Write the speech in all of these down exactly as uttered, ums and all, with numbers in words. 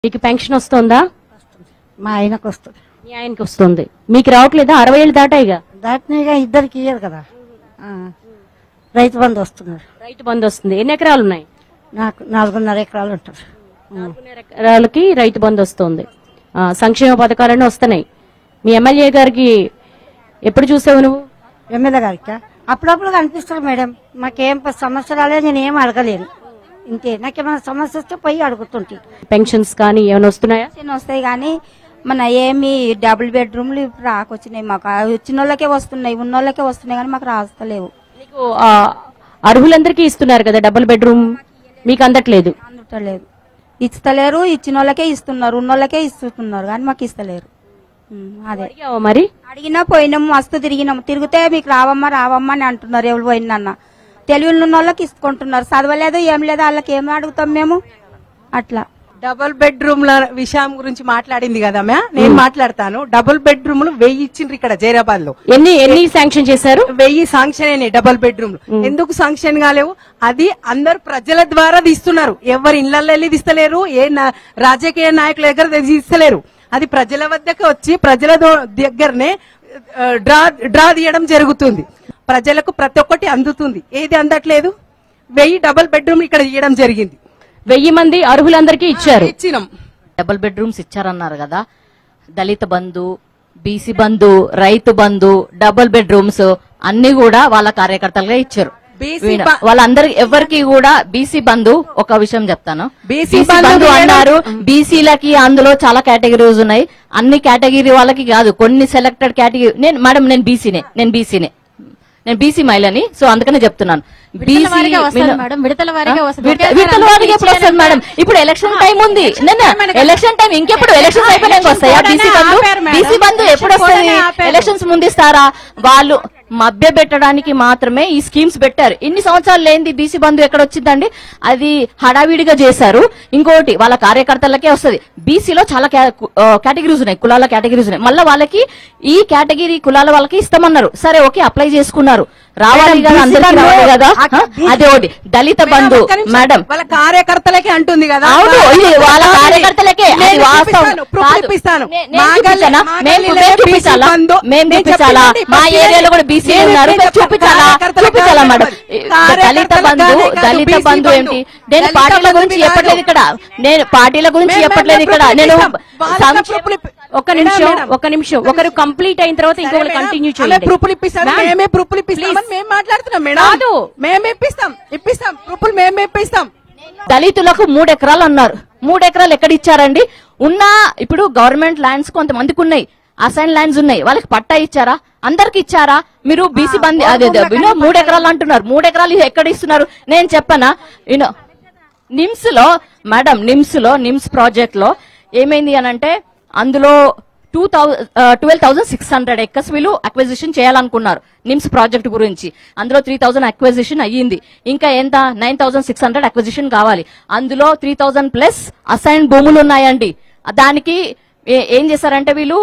మీకు పెన్షన్ వస్తుందా? మా ఆయనకు వస్తుంది. మీ ఆయనకి వస్తుంది, మీకు రావట్లేదా? అరవై ఏళ్ళు దాటాయిగా. దాటినాయిగా, ఇద్దరికి ఇయ్యరు కదా. రైతు బంధు వస్తున్నారు. రైతు బంధు వస్తుంది. ఎన్ని ఎకరాలు ఉన్నాయి? నాకు నాలుగున్నర ఎకరాలు ఉంటారు. నాలుగున్నర ఎకరాలకి రైతు బంధు వస్తుంది. సంక్షేమ పథకాలన్నీ వస్తున్నాయి. మీ ఎమ్మెల్యే గారికి ఎప్పుడు చూసావు నువ్వు? ఎమ్మెల్యే గారికి అప్పుడప్పుడు కనిపిస్తారు మేడం. మాకేం సమస్య రాలేదు, నేను ఏం అడగలేను. ఇంతే, నాకేమైనా సమస్య వస్తే పోయి అడుగుతుంటే. పెన్షన్స్ కానీ ఏమైనా వస్తున్నాయా? వస్తాయి కానీ మన ఏమి డబుల్ బెడ్రూమ్లు ఇప్పుడు రాకొచ్చినాయి. మాకు వచ్చిన వాళ్ళకే వస్తున్నాయి, ఉన్న వాళ్ళకే వస్తున్నాయి కానీ మాకు రాస్తలేవు. మీకు అర్హులందరికీ ఇస్తున్నారు కదా డబుల్ బెడ్రూమ్, మీకు అందట్లేదు? అందట్లేదు, ఇస్తలేరు. ఇచ్చిన వాళ్ళకే ఇస్తున్నారు, ఉన్న వాళ్ళకే ఇస్తున్నారు కానీ మాకు ఇస్తలేరు. అదే మరి అడిగినా పోయినాము, మస్తు తిరిగినాము. తిరిగితే మీకు రావమ్మా రావమ్మా అని అంటున్నారు. ఎవరు పోయినన్నా తెలివి ఉన్న వాళ్ళకి ఇసుకుంటున్నారు. చదవలేదు ఏం లేదు, వాళ్ళకి ఏమి అడుగుతాం మేము. అట్లా డబుల్ బెడ్రూమ్ల విషయం గురించి మాట్లాడింది కదా మ్యా, నేను మాట్లాడతాను. డబుల్ బెడ్రూమ్లు వెయ్యి ఇచ్చిండ్రు ఇక్కడ జైరాబాద్ లో. ఎన్ని ఎన్ని శాంక్షన్ చేశారు? వెయ్యి శాంక్షన్ అయినాయి డబుల్ బెడ్రూమ్లు. ఎందుకు శాంక్షన్ కాలేవు? అది అందరు ప్రజల ద్వారా తీస్తున్నారు. ఎవరి ఇళ్లలో వెళ్ళి తీస్తలేరు, ఏ రాజకీయ నాయకుల దగ్గర తీస్తలేరు. అది ప్రజల వద్దకు వచ్చి ప్రజల దగ్గరనే డ్రా డ్రా తీయడం జరుగుతుంది. ప్రజలకు ప్రతి ఒక్కటి అందుతుంది. ఏది అందట్లేదు? వెయ్యి డబుల్ బెడ్రూమ్ ఇక్కడ ఇవ్వడం జరిగింది. వెయ్యి మంది అర్హులందరికీ ఇచ్చారు. ఇచ్చినాం. డబుల్ బెడ్రూమ్స్ ఇచ్చారన్నారు కదా. దళిత బంధు, బీసీ బంధు, రైతు బంధు, డబుల్ బెడ్రూమ్స్ అన్ని కూడా వాళ్ళ కార్యకర్తలుగా ఇచ్చారు. వాళ్ళందరికి ఎవరికి కూడా బీసీ బంధు, ఒక విషయం చెప్తాను, బీసీ బంధు అన్నారు. బీసీలకి అందులో చాలా కేటగిరీస్ ఉన్నాయి. అన్ని కేటగిరీ వాళ్ళకి కాదు, కొన్ని సెలెక్టెడ్ కేటగిరీ. నేను మేడం నేను బీసీనే, నేను బీసీనే నేను బీసీ మహిళని. సో అందుకనే చెప్తున్నాను. విడతల వారిగా ఎప్పుడు వస్తుంది మేడం? ఇప్పుడు ఎలక్షన్ టైం ఉంది. ఎలక్షన్ టైం ఇంకెప్పుడు? ఎలక్షన్స్ అయిపోయినాక వస్తాయా బీసీ బంధు? బీసీ బంధు ఎప్పుడు వస్తుంది? ఎలక్షన్స్ ముందిస్తారా? వాళ్ళు మభ్య పెట్టడానికి మాత్రమే ఈ స్కీమ్స్ పెట్టారు. ఇన్ని సంవత్సరాలు లేనిది బీసీ బంధు ఎక్కడ వచ్చిందండి? అది హడావిడిగా చేశారు. ఇంకోటి వాళ్ళ కార్యకర్తలకే వస్తుంది. బీసీలో చాలా కేటగిరీస్ ఉన్నాయి, కులాల కేటగిరీస్ ఉన్నాయి. మళ్ళీ వాళ్ళకి ఈ కేటగిరీ కులాల వాళ్ళకి ఇస్తామన్నారు. సరే ఓకే, అప్లై చేసుకున్నారు. రావాలి కదా, అందరికీ రావాలి కదా. అదే ఒకటి దళిత బంధు మేడం వాళ్ళ కార్యకర్తలకే అంటుంది కదా. అవును, ఇది వాళ్ళ కార్యకర్తలకే. అది వాస్తవం. మేము చూపించాలా? మా ఏరియాలో కూడా బీసీ ఉన్నారు, చూపించాలా? చూపించాలా మేడం? దళిత బంధు, దళిత బంధు ఏంటి? నేను పార్టీల గురించి చెప్పట్లేదు ఇక్కడ, నేను పార్టీల గురించి చెప్పట్లేదు ఇక్కడ. నేను ఒక నిమిషం ఒక నిమిషం ఒకరు కంప్లీట్ అయిన తర్వాత ఇంకొకరు కంటిన్యూ చేయాలి. ప్రూఫ్లు ఇప్పిస్తాం, మేమే ప్రూఫ్లు ఇప్పిస్తామని మేము మాట్లాడుతున్నాం మేడం. మేము ఇప్పిస్తాం ఇప్పిస్తాం ప్రూఫ్లు మేము ఇప్పిస్తాం. దళితులకు మూడు ఎకరాలు అన్నారు. మూడు ఎకరాలు ఎక్కడ ఇచ్చారండి? ఉన్న ఇప్పుడు గవర్నమెంట్ ల్యాండ్స్ కొంతమందికి ఉన్నాయి, అసైన్ ల్యాండ్స్ ఉన్నాయి. వాళ్ళకి పట్టా ఇచ్చారా? అందరికి ఇచ్చారా? మీరు బీసీ బంది అదే మూడు ఎకరాలు అంటున్నారు. మూడు ఎకరాలు ఎక్కడ ఇస్తున్నారు? నేను చెప్పనా? యూనో నిమ్స్ లో మేడం, నిమ్స్ లో నిమ్స్ ప్రాజెక్ట్ లో ఏమైంది అనంటే అందులో two thousand twelve thousand six hundred acres వీళ్ళు అక్విజిషన్ చేయాలనుకున్నారు నిమ్స్ ప్రాజెక్ట్ గురించి. అందులో త్రీ థౌసండ్ అక్విజిషన్ అయ్యింది. ఇంకా ఎంత? Nine thousand six hundred acquisition కావాలి. అందులో త్రీ థౌసండ్ ప్లస్ అసైన్ భూములు ఉన్నాయండి. దానికి ఏం చేశారంటే వీళ్ళు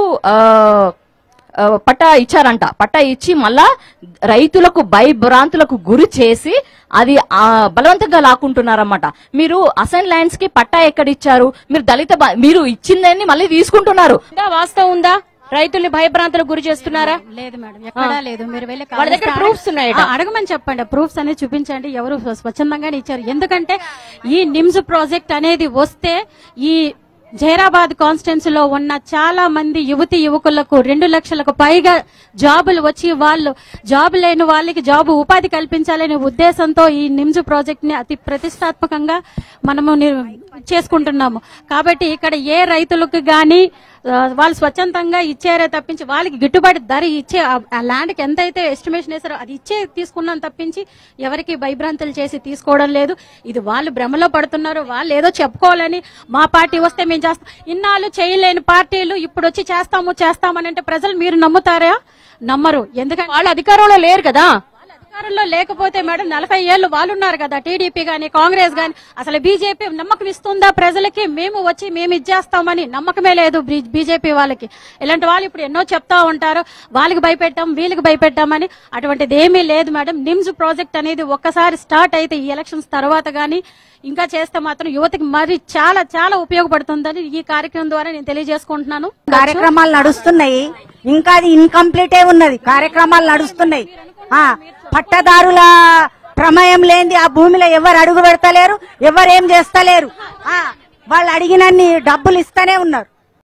పట్టా ఇచ్చారంట. పట్టా ఇచ్చి మళ్ళా రైతులకు భయభ్రాంతులకు గురి చేసి అది బలవంతంగా లాక్కుంటున్నారన్నమాట. మీరు అసైన్ ల్యాండ్స్ కి పట్టా ఎక్కడ ఇచ్చారు? మీరు దళిత మీరు ఇచ్చిందని మళ్ళీ తీసుకుంటున్నారు. వాస్తవం ఉందా? రైతుల్ని భయభ్రాంతులకు గురి చేస్తున్నారా? లేదు మేడం, ఎక్కడా లేదు. మీరు వెళ్ళి వాళ్ళ దగ్గర ప్రూఫ్స్ ఉన్నాయి, అడగమని చెప్పండి. ప్రూఫ్స్ అనేది చూపించండి. ఎవరు స్వచ్ఛందంగానే ఇచ్చారు. ఎందుకంటే ఈ నిమ్స్ ప్రాజెక్ట్ అనేది వస్తే ఈ జైరాబాద్ కాన్స్టిట్యున్సీ లో ఉన్న చాలా మంది యువతి యువకులకు రెండు లక్షలకు పైగా జాబులు వచ్చి వాళ్ళు జాబ్ లేని వాళ్ళకి జాబు ఉపాధి కల్పించాలనే ఉద్దేశంతో ఈ నిమ్స్ ప్రాజెక్ట్ ని అతి ప్రతిష్టాత్మకంగా మనము చేసుకుంటున్నాము. కాబట్టి ఇక్కడ ఏ రైతులకు గాని వాళ్ళు స్వచ్ఛందంగా ఇచ్చారే తప్పించి వాళ్ళకి గిట్టుబాటు ధర ఇచ్చే ఆ ల్యాండ్ కి ఎంతైతే ఎస్టిమేషన్ వేసారో అది ఇచ్చే తీసుకున్నాం తప్పించి ఎవరికి భయభ్రాంతులు చేసి తీసుకోవడం లేదు. ఇది వాళ్ళు భ్రమలో పడుతున్నారు. వాళ్ళు ఏదో చెప్పుకోవాలని మా పార్టీ వస్తే మేము చేస్తాం. ఇన్నాళ్ళు చేయలేని పార్టీలు ఇప్పుడు వచ్చి చేస్తాము చేస్తామని అంటే ప్రజలు మీరు నమ్ముతారా? నమ్మరు. ఎందుకంటే వాళ్ళు అధికారంలో లేరు కదా. అధికారంలో లేకపోతే మేడం నలభై ఏళ్ళు వాళ్ళు ఉన్నారు కదా, టీడీపీ గాని కాంగ్రెస్ గాని. అసలు బీజేపీ నమ్మకం ఇస్తుందా ప్రజలకి? మేము వచ్చి మేము ఇచ్చేస్తామని నమ్మకమే లేదు బీజేపీ వాళ్ళకి. ఇలాంటి వాళ్ళు ఇప్పుడు ఎన్నో చెప్తా ఉంటారు, వాళ్ళకి భయపెట్టాం వీళ్ళకి భయపెట్టామని. అటువంటిది ఏమీ లేదు మేడం. నిమ్స్ ప్రాజెక్ట్ అనేది ఒక్కసారి స్టార్ట్ అయితే ఈ ఎలక్షన్స్ తర్వాత గానీ ఇంకా చేస్తే మాత్రం యువతకి మరి చాలా చాలా ఉపయోగపడుతుందని ఈ కార్యక్రమం ద్వారా నేను తెలియజేసుకుంటున్నాను. కార్యక్రమాలు నడుస్తున్నాయి, ఇంకా అది ఇన్కంప్లీటే ఉన్నది. కార్యక్రమాలు నడుస్తున్నాయి. ఆ పట్టదారుల ప్రమేయం లేని ఆ భూమిలో ఎవరు అడుగు పెడతలేరు, ఎవరేం చేస్తలేరు. ఆ వాళ్ళు అడిగినన్ని డబ్బులు ఇస్తానే ఉన్నారు.